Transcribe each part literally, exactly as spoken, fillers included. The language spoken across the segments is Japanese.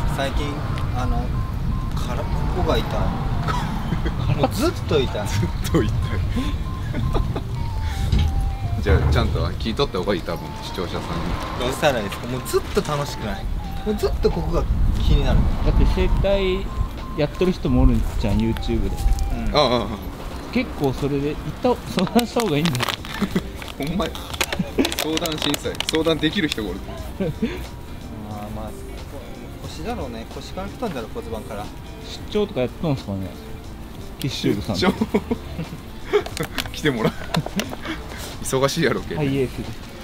最近あのからここが痛い。もうずっと痛い。 ずっと痛い。じゃあちゃんと聞いとった方がいい、多分視聴者さんに。 どうしたらいいですか。もうずっと楽しくない。もうずっとここが気になる。 だって整体やってる人もおるんじゃん YouTube で。 うん、 ああああ、 結構それで行った相談した方がいいんだよ。 ほんまや。相談審査相談できる人がおる。 まあまあ腰だろうね。腰から来たんだろう、骨盤から。 出張とかやったんですかね、キッシュールさん。 出張来てもらう。忙しいやろうけど、 ハイエースで。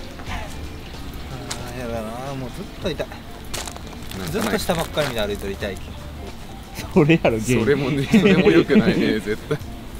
ああやだな、もうずっと痛い。 なんかないずっと下ばっかり見て歩いてる痛い。 それやろ、原因。 それもね、それも良くないね、絶対。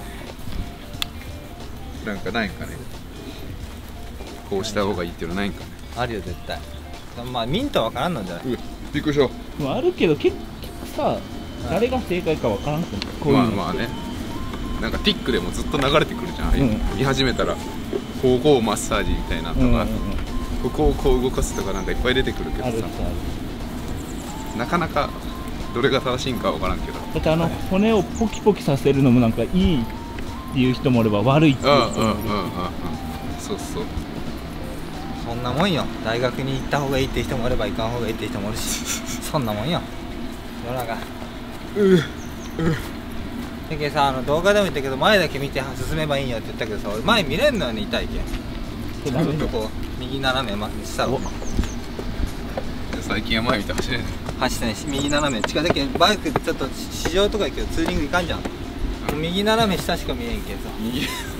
なんかないんかね。こうした方がいいっていうのないんかね。 あるよ絶対。まあミントは分からんのじゃない。 うわ、びっくりした。 まああるけど結局さ、誰が正解かわからんくない、こういうの。 まあまあね。なんかティックでもずっと流れてくるじゃん、 うん見始めたらこうこうマッサージみたいなとか、 うんうんうん、 ここをこう動かすとかなんかいっぱい出てくるけどさ、 あるさ、 なかなかどれが正しいんかわからんけど。 だってあの骨をポキポキさせるのもなんかいいっていう人もおれば悪いっていう人もいる。 うんうんうんうんうん、そうそう。 そんなもんよ。大学に行った方がいいって人もおれば行かん方がいいって人もおるしそんなもんよ世の中。 ううだけどさ、あの動画でも言ったけど前だけ見て進めばいいんよって言ったけどさ、俺前見れんのよね、痛いけん。ちょっとこう右斜めましたろ。 最近は前見て走れない。 走ってないし、右斜め近だけんバイクでちょっと市場とか行くけどツーリング行かんじゃん。右斜め下しか見えんけんさ右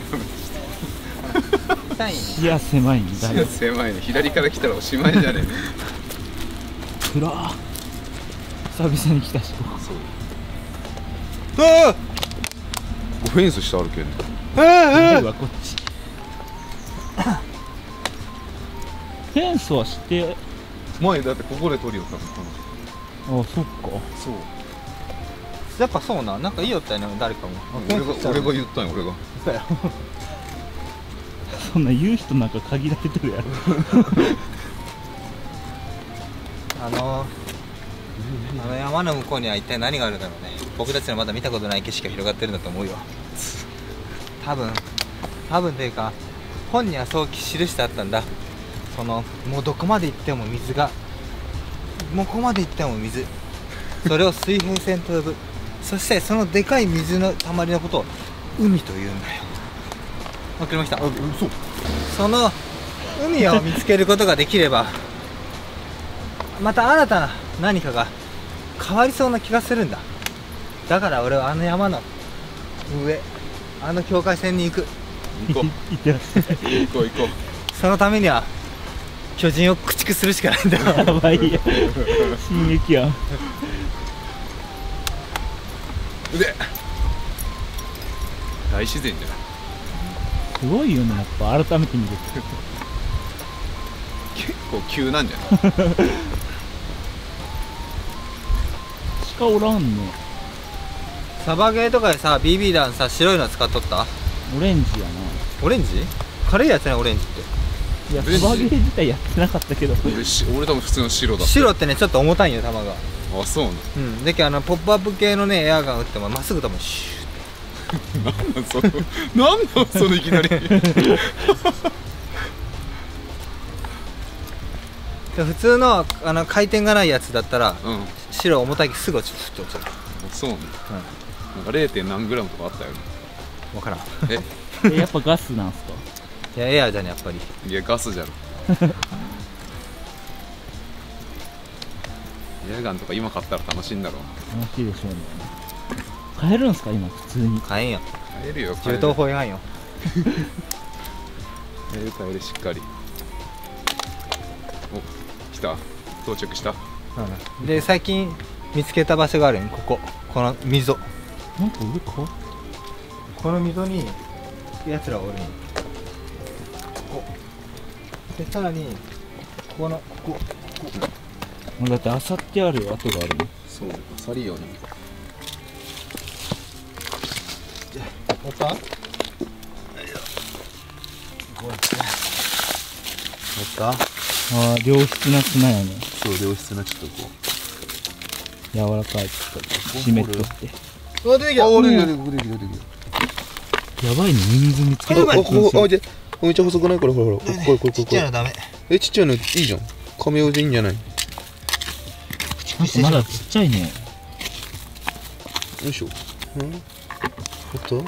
痛いんよ。 視野狭いんだよ。 狭いね。左から来たらおしまいじゃねえの。 暗っ、久々に来たし。 そうあここフェンスしてあるけんね。 あああうわ、こっち。フェンスはして前だってここで撮りよったの。 あ、そっか。 そう。 やっぱそうな、なんかいいよったよね、誰かも。 俺が俺が言ったんよ、俺が。 そんな言う人なんか限られてるやろ。 あのあの山の向こうには一体何があるんだろうね。僕たちのまだ見たことない景色が広がってるんだと思うよ。多分多分というか本にはそう記してあったんだ。そのもうどこまで行っても水が、もうここまで行っても水、それを水平線と呼ぶ。そしてそのでかい水のたまりのことを海というんだよ。わかりました。 あ、嘘。 その海を見つけることができればまた新たな何かが変わりそうな気がするんだ。だから俺はあの山の上、あの境界線に行く。 行こいってらっしゃい。 う行こう行こう。 そのためには巨人を駆逐するしかないんだやばいや。進撃やん。 腕大自然じゃない。 すごいよね、やっぱ改めて見ると。 結構急なんじゃない。 鹿おらんね。 サバゲーとかでさ ビービー 弾さ白いの使っとった。 オレンジやな。 オレンジ軽いやつね、オレンジって。 いや、 オレンジサバゲー自体やってなかったけど。 俺し俺多分普通の白だ。 白ってねちょっと重たいんよ、弾が。 あ、そうなん。 うんだけどあのポップアップ系のねエアガン撃ってもまっすぐ飛ぶ。シューなんなんそのなんなんそのいきなり。 普通のあの回転がないやつだったら、 うん。 白重たいけどすぐ落ちる。落ちる。 そうなんだ。なんか ゼロ. 何グラムとかあったよね。 分からん。 え、 え、やっぱガスなんすか。 いやエアじゃねやっぱり。 いやガスじゃろ。エアガンとか今買ったら楽しいんだろう。 楽しいでしょうね。買えるんすか今普通に。 買えんよ。 買えるよ。買え銃る刀法違反よ。 買える買える、しっかり。お、来た。到着した。 で最近見つけた場所があるん。こここの溝、 なんか上か。 この溝にやつらがおるん。ここでさらにここのここもうだってあさってあるよ、跡があるの。 そう、サリよね。 おったこうやっておった。 ああ、良質な砂やね。 そう、良質なちょっとこ柔らかいちょっと湿っとってうわ出てきた。 あ、出てきた出てきた出てきた出てきやばいねミミズ見つけたた。あ、ここ、あ、じゃ、めっちゃ細くないこれ、ほら、これ、これ、これ、 ちっこれ。 ちゃいのダメ。 え、ちっちゃいのいいじゃん。カメオでいいんじゃない？よなんかまだちっちゃいね。 いしょ。うん。あった？うん。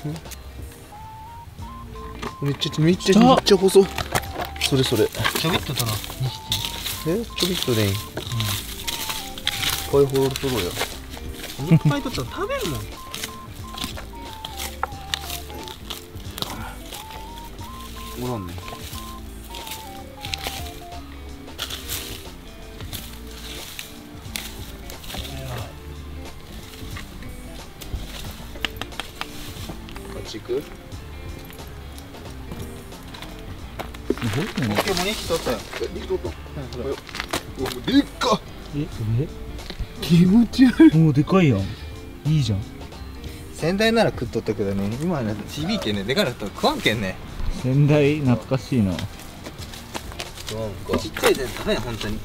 めっちゃ、めっちゃ、めっちゃ細い。それそれ。 ちょびっととのにひえ、ちょびっとでいい。うん。いっぱいほろとろや。 き。いっぱいとったら食べるもん。 おらんね。こっち行く？ すごいね。 ポケモンにひき取ったよ。 え、リフトった。 うんこれうわ、でっか。 え気持ち悪い。 えもうでかいやん。いいじゃん。 仙台なら食っとったけどね、今はね、ちびいけんね、でかいのと食わんけんね。 仙台懐かしいな。 なんかちっちゃいで食べん、本当に。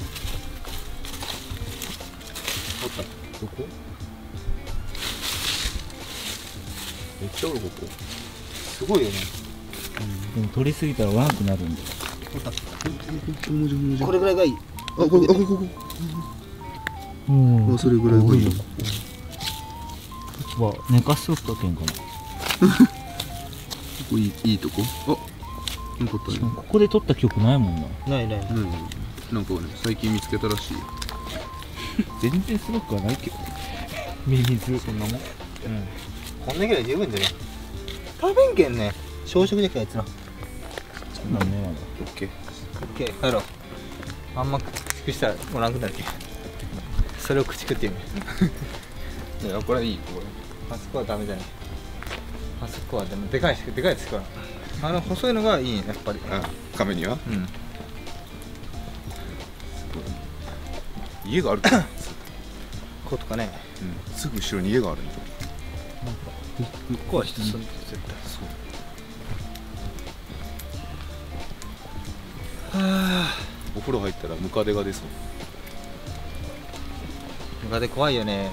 あった。どこ？めっちゃおるここ。 すごいよね。 でも取りすぎたら悪くなるんだよ。 これぐらいがいい。 あ、これ、あ、ここ、ここ。 うんあ、それぐらいがいいよ。 は寝かしとったけんかな。 ここいい、いいとこ。あ、なんかあったね。 ここで撮った記憶ないもんな。 ないない。 何？なんかね、最近見つけたらしいよ。 全然すごくはないけど。ミミズ。 そんなもん。 うん。こんなぐらい十分でね。食べんけんね。小食でかやつら。 なんねまだ。 オッケー。 オッケー、帰ろう。あんま駆逐したらおらんくなるけん。それを駆逐っていうね。 いや、これいい、これ。 あそこはダメじゃない。あそこはでもでかいし、でかいですから。あの細いのがいいね、やっぱり。 あ、カメにはうん。 家があるから。 こことかね。 うん、すぐ後ろに家があるんだ。 向こうは人住んでる絶対。 そう。 はあ。 お風呂入ったらムカデが出そう。 ムカデ怖いよね。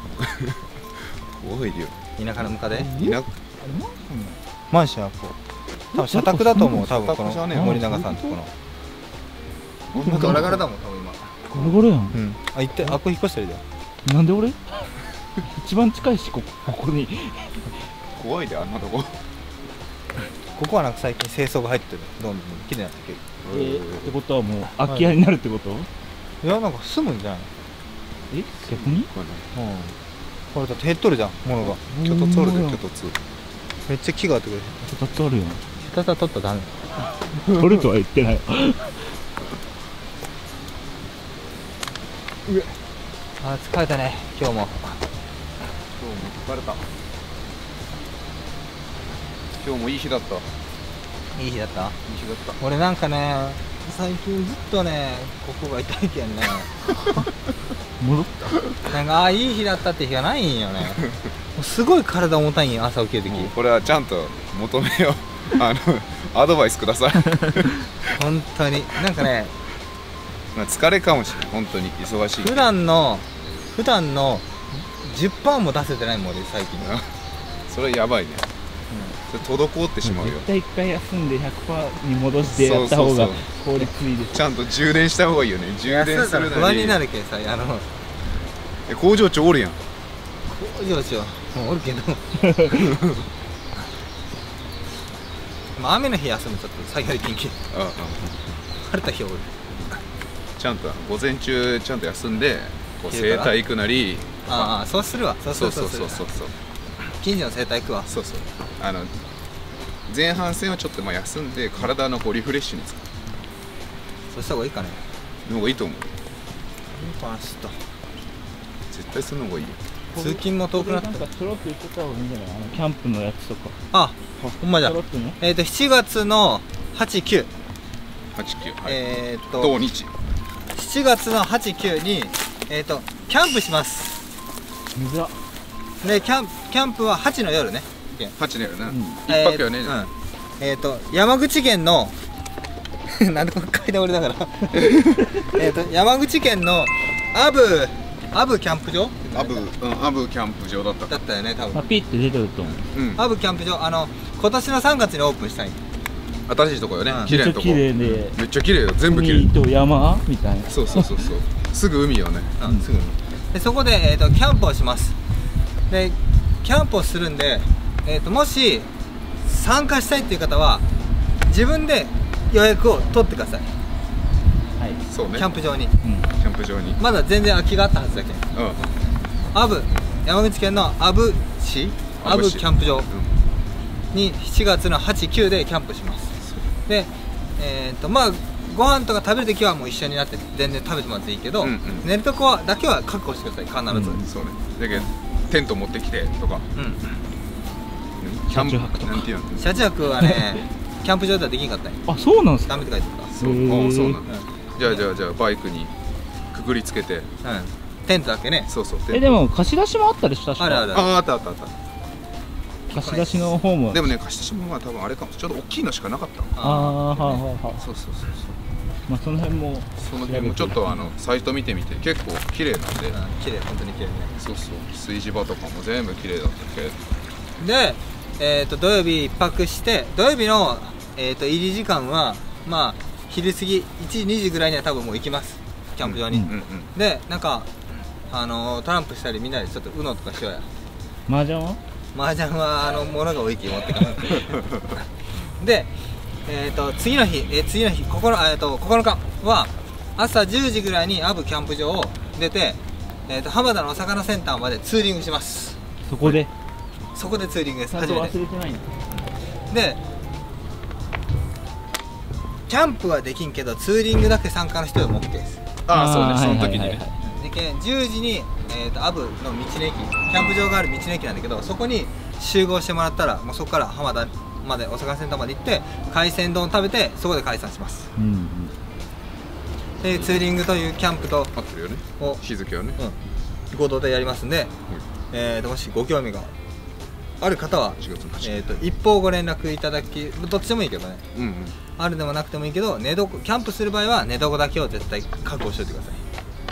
怖いよ。 田舎のムカデ。 いな、 マンションはこう。多分社宅だと思う。多分こ社宅じゃねえの森永さんとこの。ガラガラだもん、多分今。 ゴロゴロやん。 うん。あ、行って、あ、ここ引っ越してるじゃん。 なんで俺一番近いし、こここに。 怖いで、あんなとこ。 ここはなんか最近清掃が入ってる。どんどん綺麗になってくる。 えー、ってことはもう空き家になるってこと？ いや、なんか住むんじゃないえ逆に？ これの。うん。これだって減っとるじゃん、物が。 巨突おるで、 うん巨突。 めっちゃ木があってくれる。 ふたつあるよ。 下手さ取ったらダメ。 取るとは言ってない。 あー、疲れたね、今日も。 今日も疲れた。今日もいい日だった。いいいい日だった日だった。 俺なんかね、最近ずっとね、ここが痛いけんね。 戻っなんか、ああ、いい日だったって日がないんよね。もうすごい体重たいんよ、朝起きるとき。 もうこれはちゃんと求めよう。あの、アドバイスください。 本当に。なんかね、 まあ疲れかもしれない、本当に忙しい。 普段の、普段のじゅっパーセントも出せてないもん、俺、最近。 それやばいね。それ滞ってしまうよ。 絶対一回休んで ひゃくパーセント に戻してやった方がそうそう効率いいです。 ちゃんと充電した方がいいよね。充電する不安になる。 るけんさ、あの、 え、工場長おるやん。 工場長、もうおるけど。まあ、雨の日休むとちょっと作業できんけん。 ああ、 晴れた日はおる。 ちゃんと午前中ちゃんと休んで、こう整昼から体行くなり。 ああ、そうするわ。そうそそううそそそううそううそうそう。 近所の整体行くわ。 そうそう。あの前半戦はちょっとまあ休んで体のこうリフレッシュに使そうした方がいいかね。 うの方がいいと思う。 いいかな、ちょっと。 絶対するの方がいいよ。 通勤も遠くなったなんかちょろっと言ってた方がいいんじゃない？あのキャンプのやつとか。 あ、ほんまじゃちょろ。っとね。 えっと、しちがつのはち、きゅう。 はち、きゅう。はい。 えっと、 土日。 しちがつのはち、きゅうに、えっと、キャンプします。 水は。 で、キャンプ、キャンプははちの夜ね。 はちだよな。 うん一泊よね。 えーうんえっと、山口県の、なんでこれ階段俺だから。えっと、山口県の阿武アブキャンプ場アブ、うん、アブキャンプ場だっただったよね多あ分。 ピッて出てると思う。 うんアブキャンプ場、あの今年のさんがつにオープンしたい。 新しいとこよね、 うん綺麗なとこ。 めっちゃ綺麗でめっちゃ綺麗よ、全部綺海麗。 と山みたいな。 そうそうそうそうすぐ海よね。 うん、すぐに。でそこで、えー、とキャンプをします。でキャンプをするんで、えー、ともし参加したいっていう方は自分で予約を取ってください。 はい。 そうね、 キャンプ場に。 うん。 キャンプ場に。 まだ全然空きがあったはずだけん。 うんアブ、山口県の阿武市アブキャンプ場にしちがつのはち、きゅうでキャンプします。で、えー、とまあご飯とか食べるときはもう一緒になって全然食べてもらっていいけど、 うんうん寝るとこはだけは確保してください、必ず。 うんそうね。だけどテント持ってきてとか、 うんキャンプ車中泊とかなんていうの。 車中泊はねキャンプ場ではできんかったんよ。 あ、そうなんですか。 ダメって書いてあっそう、 へーあ、そうなんだ。 た。 じゃあじゃあじゃあバイクにくくりつけて、 うん、うん、テントだけね。 そうそう。テントえ、でも貸し出しもあったでしょ、確か。 あるあるああ、あったあったあった。 貸し出しの方も。 でもね、貸し出しもまあ多分あれかも、ちょっと大きいのしかなかったの。 ああ、はあはあはあ。 そうそうそうそう。 まあその辺も。 その辺もちょっとあのサイト見てみて結構綺麗なんで、 うん、綺麗、本当に綺麗ね。 そうそう炊事場とかも全部綺麗だったけど、 で、えー、と土曜日一泊して土曜日の、えー、と入り時間はまあ昼過ぎいちじにじぐらいには多分もう行きます、キャンプ場に。 うんうんうん。 でなんかあのートランプしたりみんなでちょっとウノとかしようや。 麻雀は。 麻雀はあの物が多いき持ってかなで、えー、と次の日、えー次の日ここの、えー、とここのかは朝じゅうじぐらいにアブキャンプ場を出て、えー、と浜田のお魚センターまでツーリングします。 そこで。 そこでツーリングです、 ちゃんと初めて忘れてないんだ。 でキャンプはできんけどツーリングだけ参加の人でも OK です。 ああそうね、 ーその時にねはいはいはいはいでけんじゅうじに、えー、とアブの道の駅、キャンプ場がある道の駅なんだけど、そこに集合してもらったらもうそこから浜田までお魚センターまで行って海鮮丼食べてそこで解散します。 うんうん。 でツーリングというキャンプと合ってるよね、 を、 日付はね、 うん、合同でやりますんで、えー、ともしご興味がある方は、 しがつのはち、 えー、と一方ご連絡いただき、どっちでもいいけどね、 うんうん、 あるでもなくてもいいけど、寝床キャンプする場合は寝床だけを絶対確保しておいてください。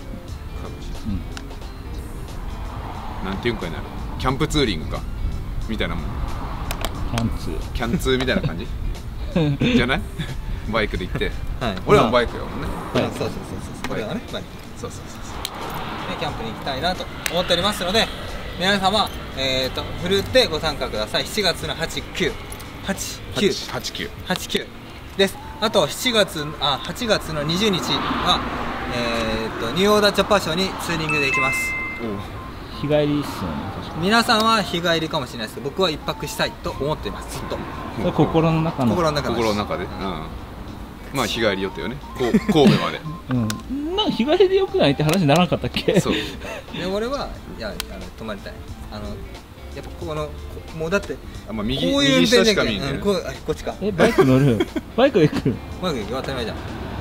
うん。 なんていうんかになる、キャンプツーリングかみたいなもん、 キャンツキャンツーみたいな感じじゃないバイクで行って、 はい、 俺はバイクやもんね、 はいそうそうそうそう、これはね、バイクそうそうそうでキャンプに行きたいなと思っておりますので、皆様、えー、とふるってご参加ください。しちがつのはち、きゅう、はち、きゅう、 はち、きゅう、 はち、きゅうです。あとしちがつ、あ、はちがつのにじゅうにちは、えー、とニューオーダーチョッパーショーにツーリングで行きます。 日帰りっすよね、確かに。 皆さんは日帰りかもしれないですけど、僕は一泊したいと思っています、ずっと。 それ心の中の。 心の中の心の中で、うん、まあ日帰りよってよね、こう神戸までうん。なんか日帰りでよくないって話にならなかったっけ。 そうで俺はいやあの泊まりたい。あのやっぱこのこもうだってあ、まあ、右こういう運右下転できる、 しか見えない、 うん、こうあこっちか。 え、バイク乗る。バイクで行く。 うまくいく当たり前じゃん。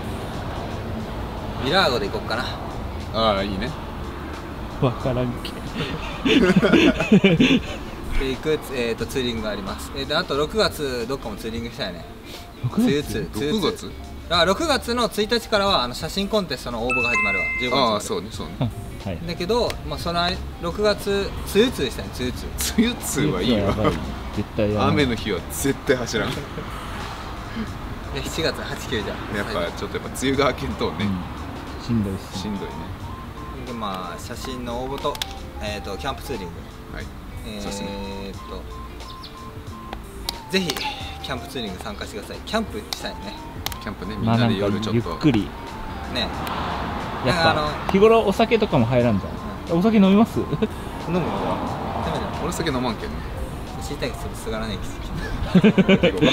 ミラーゴで行こっかな。 ああいいね、 わからんけ。 で行く、えー、とツーリングがあります。えーであとろくがつどっかもツーリングしたいね。梅雨ツー梅雨ろくがつ、 ツーあろくがつのついたちからはあの写真コンテストの応募が始まるわ。じゅうごにちまでああそうねそうね、 はい。 だけど、まあ、そのろくがつ梅雨ツーしたいね。梅雨ツー梅雨ツーはいいわやばい絶対やばい。 雨の日は絶対走らんやでしちがつはち、きゅうじゃん。 っぱちょっとやっぱ梅雨が明けんとね、 うん。しんどいっすね。 しんどいね、 でまあ写真の応募と、えー、とキャンプツーリング、 はい、 えそうですね、 ー、っとぜひキャンプツーリング参加してください。キャンプしたいね。 キャンプねみんまあななでんかゆ夜ちょっとっくり。 ねやなんかあっぱ日頃お酒とかも入らんじゃん。お酒飲みます？ 飲むのはダメだよ。 俺酒飲まんけんね知りたいけどすがらないきつ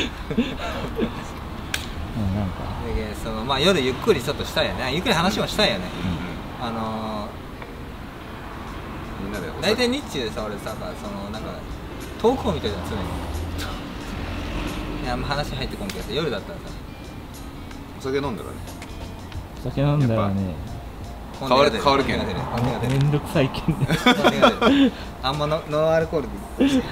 うん、なんか。 でそのまあ夜ゆっくりちょっとしたいよね。ゆっくり話もしたいよね。 うんあのみんなでー、大体日中でさ俺さそのなんか遠くを見てるじゃん常に。いやあんま話入ってこんけど夜だったらさお酒飲んだらねお酒飲んだらね、 変わる変わるけん本音が出る本音が出るめんどくさいけんね。 本音が出るあんまノノンアルコールでで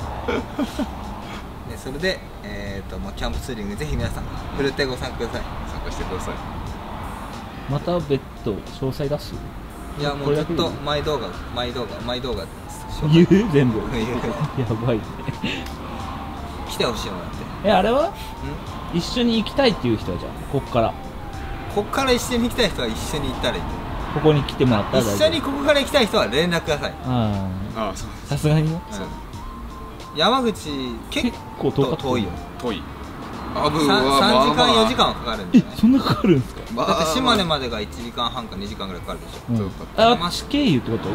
それで、えーとまあ、キャンプツーリングぜひ皆さんふるってご参加ください。 参加してください。 また別途詳細出す？ いやもうずっと毎動画毎動画毎動画言う全部言うやばいね。 来てほしいもんだって。 え、あれはん一緒に行きたいっていう人はじゃあこっからこっから一緒に行きたい人は一緒に行ったらいい。 ここに来てもらったら大丈夫。 一緒にここから行きたい人は連絡ください。 あああそうあ、さすがにね。 そう山口結結構遠かった構遠いよ。 遠いアブさんはさんじかんよじかんはかかるんだえよね。 そんなかかるんですか。 まあだって島根までがいちじかんはんかにじかんぐらいかかるでしょ。 うんそうあっち経由ってこと。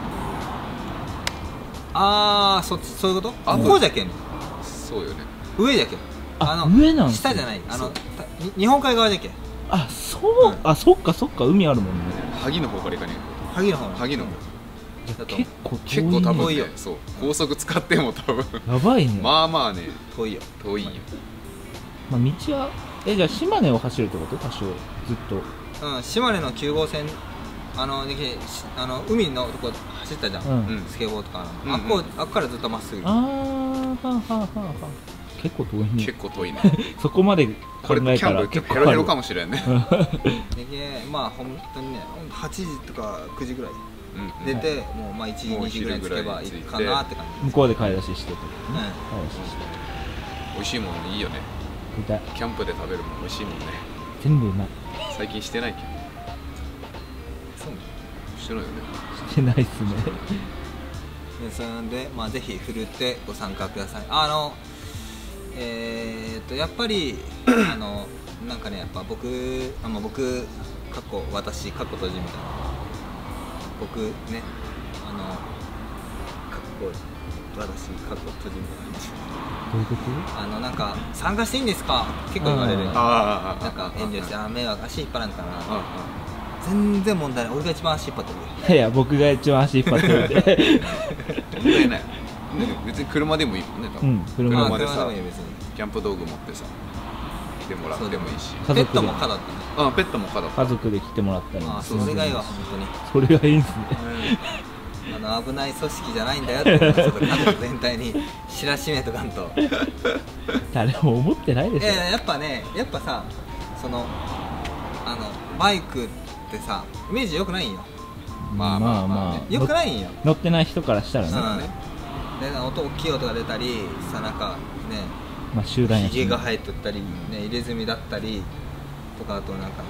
あーそっちそういうこと。 あここじゃけんそうよね上じゃけん。 あ上なんすね下じゃないあのそうたに日本海側じゃけん。 あ、そう、あ、そっかそっか、海あるもんね。 萩の方から行かね萩の方え萩の方だと結構遠い、ね、 結構多分遠いよねそう高速使っても多分やばいね。 まあまあね遠いよ。 遠いんよまあ、道はえじゃあ島根を走るってこと多少ずっと。 うん島根のきゅう号線あのでけしあの海のとこ走ったじゃん、 うんうんスケボーとかの、 うんあっこあっからずっとまっすぐ。 あーはあはあはあはあ結構遠いね。 結構遠いねそこまで考これえたキャンプら結構あるヘロヘロかもしれんねでけまあ本当にねはちじとかくじぐらいうん出て、もうまあいちじもうにじぐらいに着けばいいかなって感じ。 向こうで買い出ししてとかね、 うん買い出しして美味しいもんいいよねみたい。 キャンプで食べるもん美味しいもんね全部うまい。 最近してないけどそうね。 してないよねしてないっすね。 でそれでまあぜひふるってご参加ください。あのえー、っとやっぱりあのなんかねやっぱ僕あまあ僕過去私過去閉じみたいな僕ねあの過去私過去閉じみたいなどういうこあのなんか参加していいんですか結構言われる。 うんああなんか遠慮してああ迷惑足引っ張らんかな。 あ全然問題ない。俺が一番足引っ張ってるよ。 と。いや僕が一番足引っ張ってるんで。 問題ない別に車でもいいもんね多分うん車まあ車でさ車でもいいよ別に。 キャンプ道具持ってさ来てもらってもいいし家族でペットも可だったね。 あペットも可だ家族で来てもらったりもああするんでそれがいいわ本当に。 それがいいんすね。 あの危ない組織じゃないんだよってちょっと家族全体に知らしめとかんと。 誰も思ってないでしょ。 いややっぱねやっぱさそのあのバイクってさイメージ良くないんよ。 まあまあまあね良くないんよ。 乗ってない人からしたらね、 うん、で音大きい音が出たりさなんかねまあ集団やしねひげが生えとったり、ね、入れ墨だったりとかあとなんか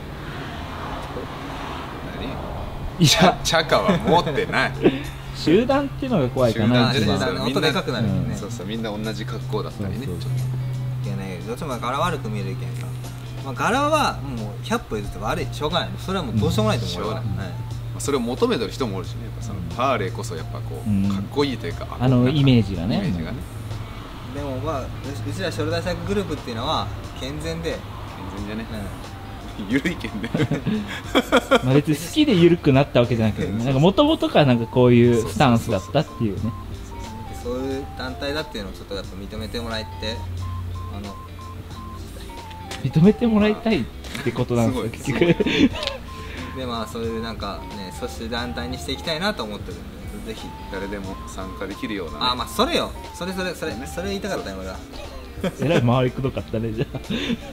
何チャチャカは持ってない集団っていうのが怖いかな。 集団一番集団ね音でかくなるよね。 そうそうみんな同じ格好だったりねそうそうちょっいやねどっちも柄悪く見えるけんさ、まあ、柄はもうひゃっぽ譲って悪いしょうがない。それはもうどうしようもないと思うよ、 うんしょうがないはいとそれを求めてる人もおるしねやっぱそのハーレーこそやっぱこううんかっこいいというかあのイメージがねイメージがねでもまあううちらショルダーサイクグループっていうのは健全で、 全然ねうんゆるいけんねまあ別に好きで緩くなったわけじゃなくて、なんか元々からなんかこういうスタンスだったっていうね。 そういう団体だっていうのをちょっとやっぱ認めてもらえてあの認めてもらいたいってことなんですよすごい結局。 でまあそういうなんかね組織団体にしていきたいなと思ってるんでぜひ誰でも参加できるようなねあまあそれよそれそれそれそれ言いたかったよ俺はえらい回りくどかったねじゃあ。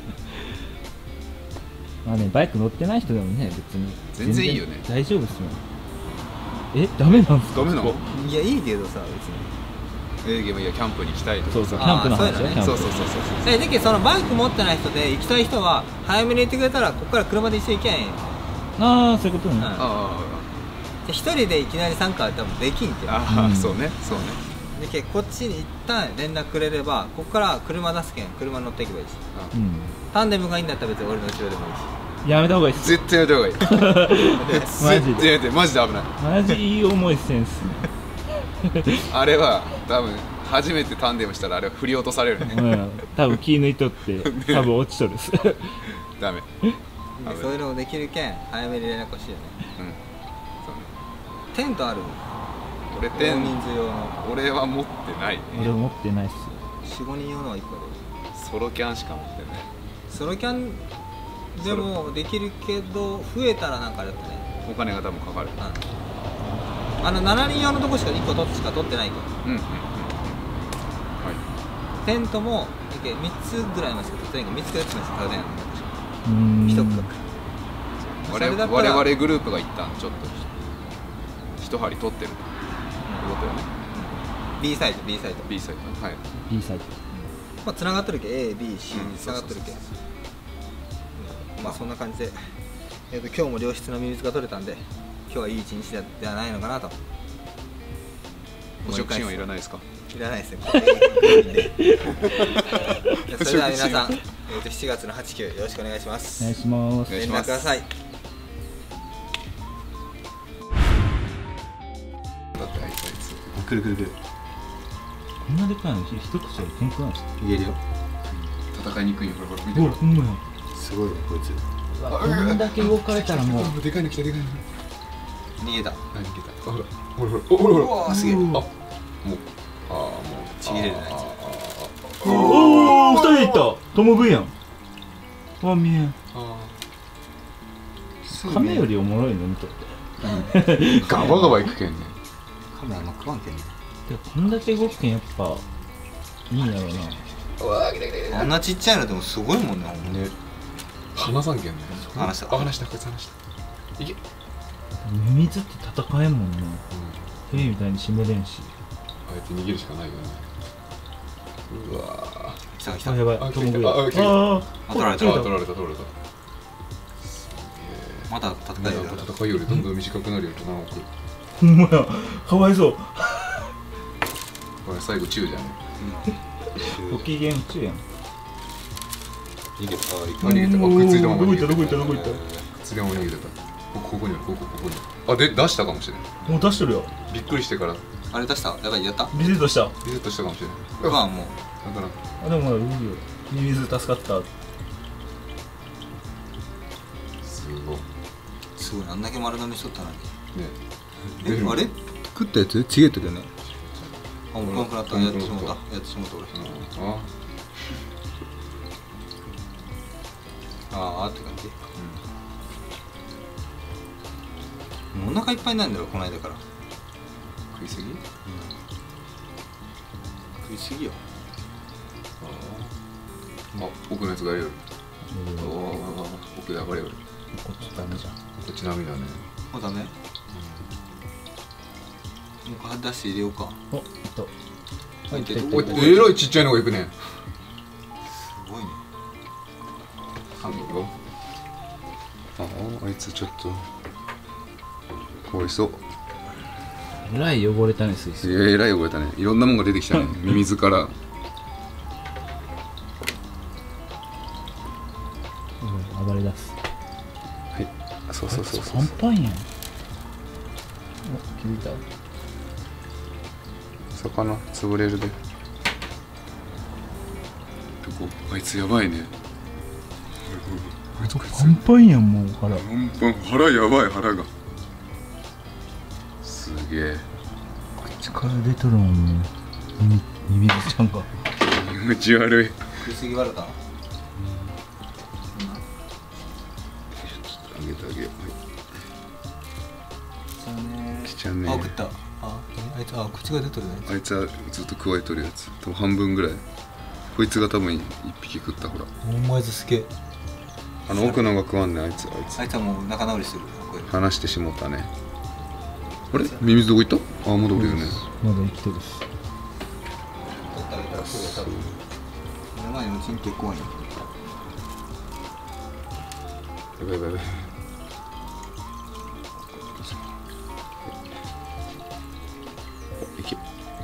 まあねバイク乗ってない人でもね別に全然いいよね大丈夫ですよ。えダメなんですか。 ダメなのそこいやいいけどさ別にえーゲームいやキャンプに行きたいとかそうそうキさャンプの話あーそうやねキャンプそうそうそうそうえだけどそのバイク持ってない人で行きたい人は早めに行ってくれたらここから車で一緒に行けんよ。 ああそういうことね。 うんあで一人でいきなり参加は多分できんけどあああうんそうねそうねでけこっちに一旦連絡くれればここから車出すけん車乗っていけばいいしうんタンデムがいいんだったら別に俺の後ろでもいいしやめた方がいいです。 絶対やめた方がいい絶マジで対やめてマジで危ないマジいい思いせんすね。 あれは多分初めてタンデムしたらあれは振り落とされるねうん多分気抜いとって多分落ちとるっす。 ダメでそういうのもできるけん早めに連絡欲しいよね。 うんそうねテントある俺テン大人数用の俺は持ってないね俺持ってないっすよ。 よん、ごにん用のはいっぱいある。 ソロキャンしか持ってないソロキャンでもできるけど増えたらなんかあれだったね。 お金が多分かかるうんあのしちにん用のとこしかいっこ取っしか取ってないからうんうんうんはテントもみっつぐらいまでしか取ってないけどみっつかよっつまでしか取れないのうーん一区画い我それだったら 々我々グループが行ったんちょっと一針取ってるってことよね。 B サイド B サイド B サイド、はい。 B サイド。 まあ繋がってるけ A B C うんに繋がってるけ、 そうそううんまあそんな感じで、えー、と今日も良質なミミズが取れたんで、今日はいい一日ではないのかなと。 捕食シーンはいらないですか？ いらないですね。これでじゃあそれでは皆さん、えー、としちがつのはち、きゅうよろしくお願いします。 お願いします。 連願いします絡ください。 だってあいつあいつくるくるくる。 こんなでかいの一口で健康なんですか？ いけるよ。 戦いにくいよ。ほらほら見てうわ、 ほら。 ほんまや。 すごいねこいつ。 うわ、こんだけ動かれたらもう。 でかいの来たでかいの。 逃げた。 あ、逃げた。ほらほらほらほらほら。 うわーすげえ。 あ、もうああもうちぎれるなあいつ。 あおお、二人でいった。トモブやん。わ、見えん。 あ亀よりおもろいの見とって。 ガバガバいくけんね。 カメラの食わんけんね。 でこんだけ動くけんやっぱいいんやろうな。 うわー来た来たあんなちっちゃいのでもすごいもんね。ほんまにね。話さんけんね。 話したあ、話したこいつ話した。いけ。 ミミズって戦えんもんね。ヘビみたいに締めれんし。 あえて逃げるしかないよね。うわ来た来た。 あ、やばい。 あトモブや。 来たあ来たああ取られたー。あ、 取れ取られた取られた。 まだ戦いよる。 戦いよりどんどん短くなるよ。何億。 ほんまや。かわいそう。 これ最後チューじゃね。 ご機嫌中やん。 逃げた。あ、逃げた。あ、くっついたまま逃げてた。 どこ行ったどこ行ったどこ行っくっついたまま逃げてた。ここここにある。ここここに。あ、で出したかもしれない。 た。もう出してるよ。 びっくりしてからあれ出した。やばいやった。 リセットした。 リセットしたかもしれない。 うわもうだからあ、でもまだいいよ。ミミズ助かった。 すごいすごい。あんだけ丸飲みしとったのに。 ね。 えあれ食ったやつちげえたけどね。あ、もう怖くなった。やってしもうた。やってしもうた俺。 あああって感じ。もうお腹いっぱいなんだろこの間から。 食いすぎ？ 食いすぎよ。 あ、奥のやつがいる。 うんおお、奥で暴れよる。 こっちダメじゃん。 こっち波だね。 もうダメ？もう出して入れようか。 お、いった。 入ってる。 おい、えらいちっちゃいのがいくね。 すごいね。 あ、あ、あいつちょっとかわいそう。 えらい汚れたね、スイス。 いや、えらい汚れたね。いろんなもんが出てきたね。ミミズから。 暴れ出す。 はい。そうそうそうそうパン。パンやん。お、気づいた。 魚潰れるで。あいつやばいね。あいつこいつパンパンやん、もう腹。 パンパン、腹やばい。腹がすげえ。 力出とるもんね。ミミズちゃんが。 気持ち悪い。 食いすぎ悪か。 あげてあげよそうね。 う。きちゃんね。 あ、食った。あ、あいつ、あ、口が出とるね。 あいつはずっとくわえとるやつ。多分半分ぐらい。こいつが多分一匹食ったほら。 お前ずすげえ。 あの奥のが食わんねあいつあいつ。 あいつはもう仲直りしてる。これ。 離してしもったね。あれミミズどこ行った？あ、まだおるよね。 まだ生きてるし。 取ってあげたら食うよ、多分。目の前にうちに結構いい。 やばいやばいやばい。いけ。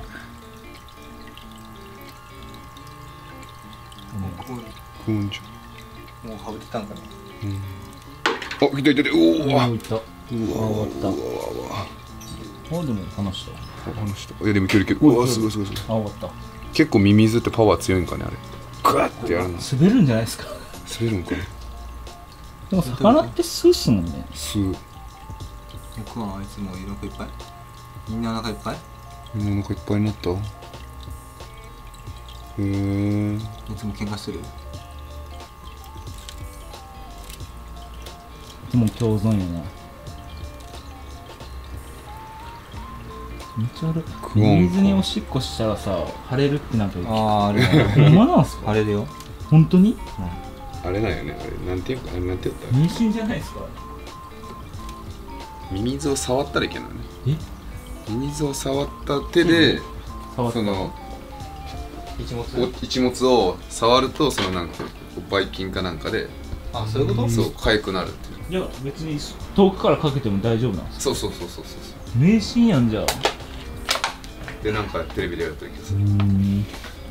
ここんじうもうはぶってたんかな。 ゃ。うん。あ、来た来た来た。おお。 あ、いった。 うあ、終わった。 うわうわ。 あ、でも話した。 あ、話した。いやでもいけるいける。うわすごいすごいすごい。 あ、終わった。 結構ミミズってパワー強いんかねあれ。グワッてやるの。 滑るんじゃないですか。 滑るんかね。 でも魚って吸うっすもんね。 吸う。 僕はあいつもうお腹いっぱい。みんなお腹いっぱい。 みんなお腹いっぱいになった。へえ。 いつも喧嘩してる。 でも共存やな。気持ち悪い。 クオン水におしっこしたらさ、腫れるってなんか言う。 ああ、あれほんまなんすか？ あれだよ。 本当に？ あれなんよねあれなんていうかあれなんて言った？ 妊娠じゃないですか？ ミミズを触ったらいけないのね。 えミミズを触った手で、 触ったその一物お一物を触ると、そのなんかばい菌かなんかで、 あ、そういうこと？ そう痒くなるっていう。 じゃあ別に遠くからかけても大丈夫なんですか？ そうそうそうそうそう迷信やんじゃあ。 でなんかテレビでやるといいけどさ、 うーん。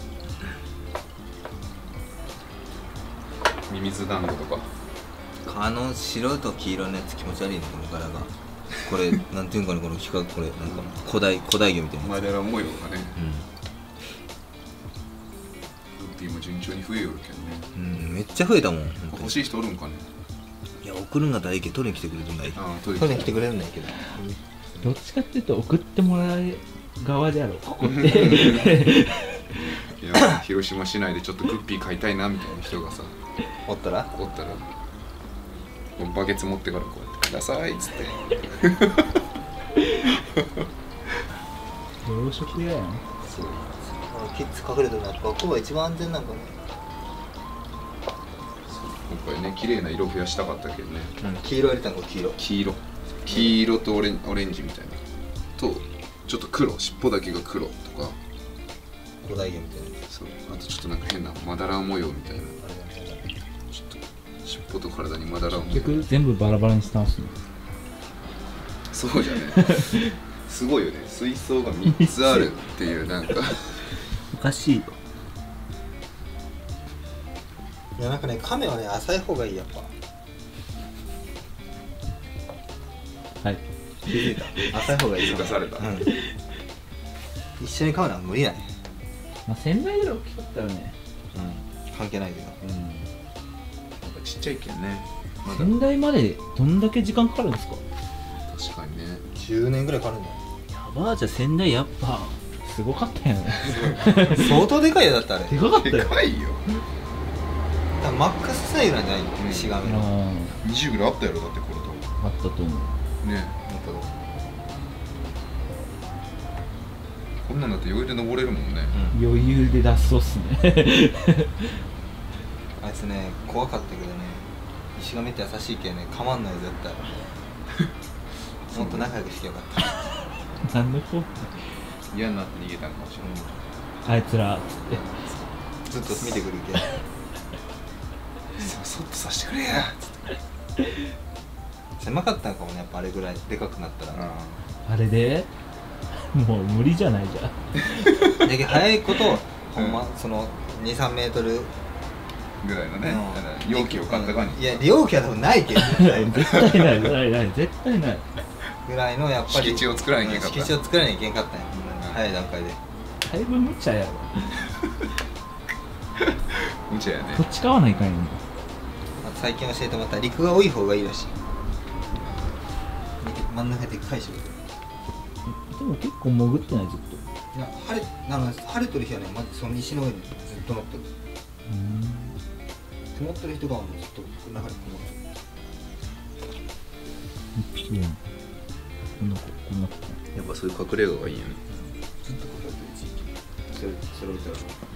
ミミズ団子とか。 あの白と黄色のやつ気持ち悪いね、この柄が。これなんていうんかな、この光これなんか古代古代魚みたいなやマダラ模様がね、 つ。 ルッピーも順調に増えよるけどね。 うん、うん、めっちゃ増えたもん。本当に欲しい人おるんかね。 いや、送るんが大け取りに来てくれるんだい。 ああ、取取りに来てくれるんだけど。 どっちかっていうと送ってもらう側であろう、ここって。 いや、広島市内でちょっとグッピー買いたいなみたいな人がさ、 おったらおったら、バケツ持ってからこうやってくださいっつって。 養殖屋やん。 そう。 キッズ隠れてるのはここが一番安全なんかね。 今回ね、綺麗な色増やしたかったけどね。 うん、黄色入れたの、黄色。 黄色。黄色とオレンオレンジみたいな。と、ちょっと黒、尻尾だけが黒とか。 古代魚みたいな。 そう。あとちょっとなんか変なまだら模様みたいな。ちょっと尻尾と体にまだら模様。 結局全部バラバラにしたんすね。 そうじゃね。すごいよね。水槽がみっつあるっていうなんか。 おかしいよ。 いや、なんかね、亀はね、浅い方がいい、やっぱ。 はい。 気づいた。浅い方がいい。 気づかされた。 うん。一緒に飼うのは無理だね。 まあ仙台ぐらい大きかったらね。 うん。関係ないけど。 うん。 なんかちっちゃいけんね。まだ仙台までどんだけ時間かかるんですか？ 確かにね。 じゅうねんぐらいかかるんだよ。 やばー、じゃあ仙台やっぱすごかったよね。 相当でかいよ、だってあれ。 でかかったよ。 でかいよ。 多分マックスサイズなんじゃないの、 うん石亀の。 あにじゅうぐらいあったやろだってこれと。 あ、あったと思う。 ね。こんなんだって余裕で登れるもんね。 うん、 余裕で脱走っすね。 あいつね、怖かったけどね、石亀って優しいけんね、かまんないよ絶対。もっと仲良くしてよかった。 何の子？ 嫌になって逃げたんかもしれない。 あいつらっつって。 ずっと見てくるけん。 そっとさしてくれや。 狭かったのかもね、やっぱあれぐらいでかくなったら。 あれでもう無理じゃないじゃん。 だけど早いこと、ほんまそのに、さんメートルぐらいのね、 うん容器を買った感じ。 いや、容器は多分ないけど絶対ない、ない、ない、絶対ない。 ぐらいのやっぱり敷地を作らなきゃいけんかった。 敷地を作らなきゃいけんかったんや、早い段階で。 だいぶ無茶やろ。 無茶やね。 こっち買わないかんよ。 あと最近教えてもらったら陸が多い方がいいらしい。真ん中でっかいし。 でも結構潜ってないずっと。 いや、晴れ、あの晴れてる日はね、まずその石の上にずっと乗ってる。曇ってる人がもうずっと中に曇ってる。 うん。こんな子、こんな子。 やっぱそういう隠れ家がいいよね。 ずっとこうやってる地域。それ、それを見たら。